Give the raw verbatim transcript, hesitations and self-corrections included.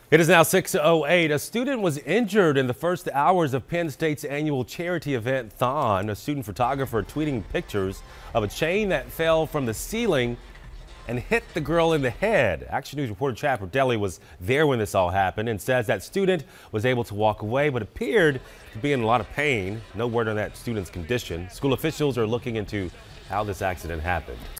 It is now six oh eight. A student was injured in the first hours of Penn State's annual charity event THON. A student photographer tweeting pictures of a chain that fell from the ceiling and hit the girl in the head. Action News reporter Chad Perdelli was there when this all happened and says that student was able to walk away but appeared to be in a lot of pain. No word on that student's condition. School officials are looking into how this accident happened.